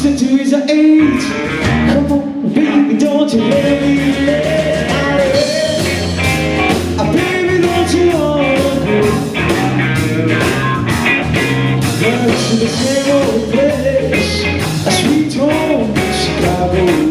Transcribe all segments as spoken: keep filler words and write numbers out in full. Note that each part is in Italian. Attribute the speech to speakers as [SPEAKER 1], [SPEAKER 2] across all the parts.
[SPEAKER 1] closer to his age. Come on, baby, don't you let me let ah, baby, don't you wanna go back to the same old place, a sweet home in Chicago.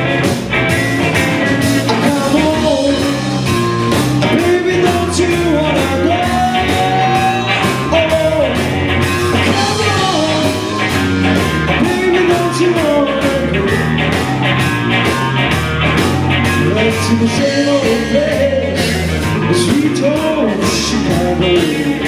[SPEAKER 1] To the same old place, the sweet home Chicago.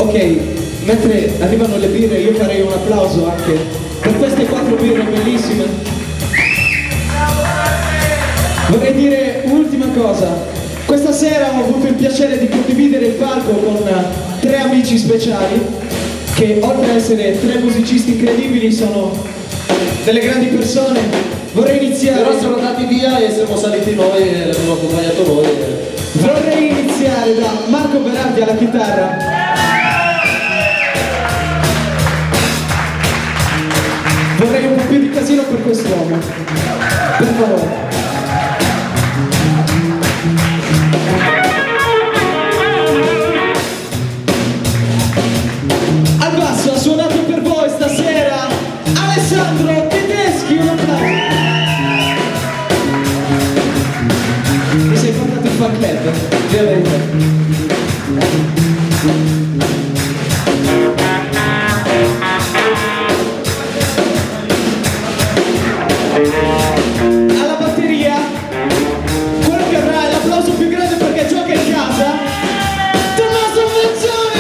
[SPEAKER 1] Ok, mentre arrivano le birre io farei un applauso anche per queste quattro birre bellissime. Vorrei dire un'ultima cosa. Questa sera ho avuto il piacere di condividere il palco con tre amici speciali che oltre ad essere tre musicisti incredibili sono delle grandi persone. Vorrei iniziare...
[SPEAKER 2] Però sono andati via e siamo saliti noi e l'abbiamo accompagnato noi.
[SPEAKER 1] Vorrei iniziare da Marco Berardi alla chitarra. Vorrei un po' più di casino per quest'uomo. Per favore. Al basso ha suonato per voi stasera Alessandro Tedeschi, un applauso. Ti sei portato il fan club? Ovviamente. Alla batteria, quello che avrà l'applauso più grande perché gioca in casa, Tommaso Mazzone!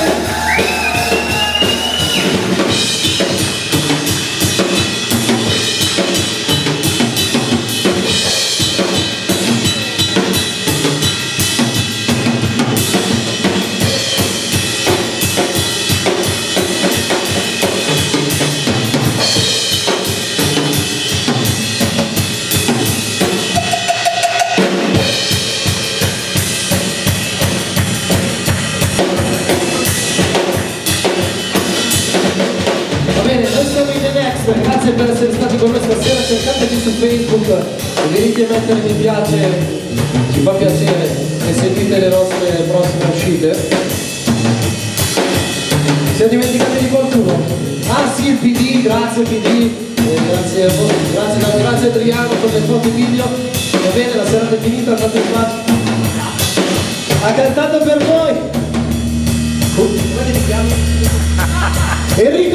[SPEAKER 2] Grazie per essere stati con noi stasera, cercateci su Facebook e venite a mettere mi piace, ci fa piacere e sentite le nostre prossime uscite. Siamo dimenticati di qualcuno? Ah sì, il P D, grazie P D, eh, grazie a voi, grazie, grazie Adriano per le foto e video. Va bene, la serata è finita, andate in pace. Ha cantato per voi! Come ti chiami? Enrico!